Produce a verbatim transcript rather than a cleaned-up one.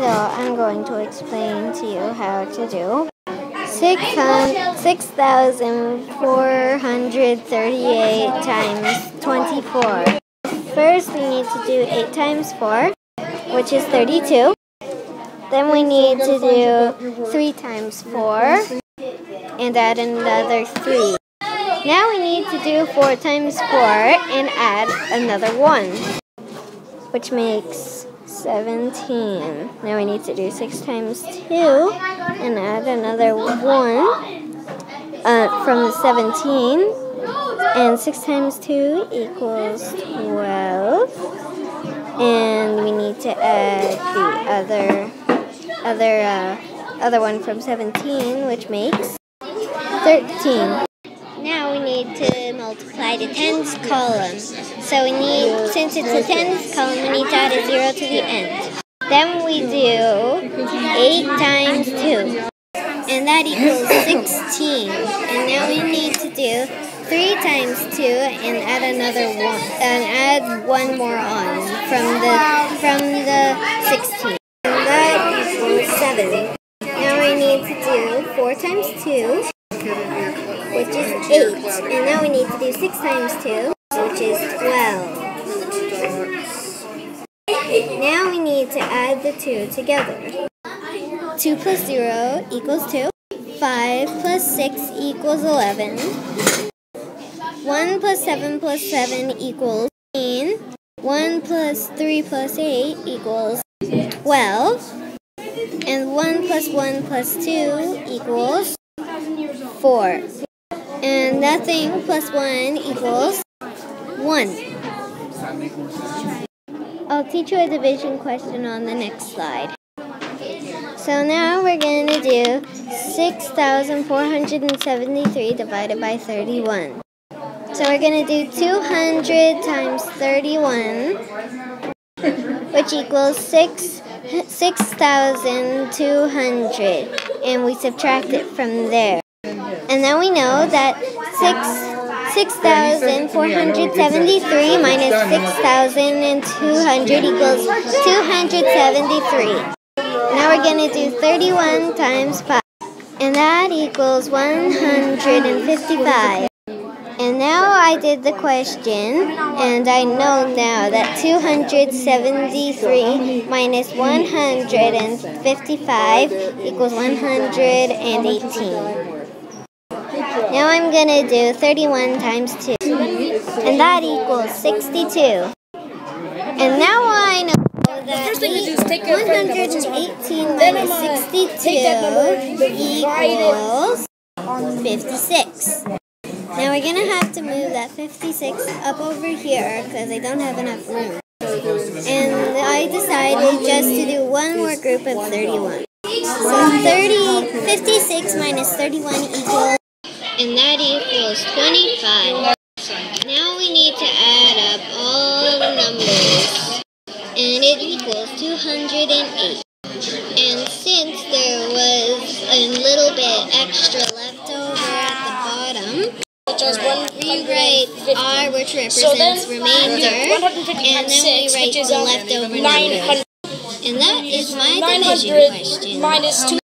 So I'm going to explain to you how to do six thousand four hundred thirty-eight times twenty-four. First we need to do eight times four, which is thirty-two. Then we need to do three times four and add another three. Now we need to do four times four and add another one, which makes seventeen. Now we need to do six times two and add another one uh, from the seventeen. And six times two equals twelve. And we need to add the other other uh, other one from seventeen, which makes thirteen. Now we need to multiply the tens column. So we need, since it's a tens column, we need to add a zero to the end. Then we do eight times two, and that equals sixteen. And now we need to do three times two and add another one, and add one more on from the from the sixteen. And that equals seven. Now we need to do four times two, which is eight. And now we need to do six times two, which is twelve. Now we need to add the two together. two plus zero equals two. five plus six equals eleven. one plus seven plus seven equals fifteen. one plus three plus eight equals twelve. And one plus one plus two equals four. And nothing plus one equals one. I'll teach you a division question on the next slide. So now we're going to do six thousand four hundred seventy-three divided by thirty-one. So we're going to do two hundred times thirty-one, which equals six thousand two hundred. And we subtract it from there. And now we know that six thousand four hundred seventy-three minus six thousand two hundred equals two hundred seventy-three. Now we're going to do thirty-one times five, and that equals one hundred fifty-five. And now I did the question, and I know now that two hundred seventy-three minus one hundred fifty-five equals one hundred eighteen. Now I'm going to do thirty-one times two, and that equals sixty-two. And now I know that one hundred eighteen minus sixty-two equals fifty-six. Now we're going to have to move that fifty-six up over here because I don't have enough room. And I decided just to do one more group of thirty-one. So thirty, fifty-six minus thirty-one equals, and that equals twenty-five. Now we need to add up all the numbers, and it equals two hundred eight. And since there was a little bit extra left over at the bottom, rewrite R, which represents remainder, and then we write the leftover number. And that is my division question.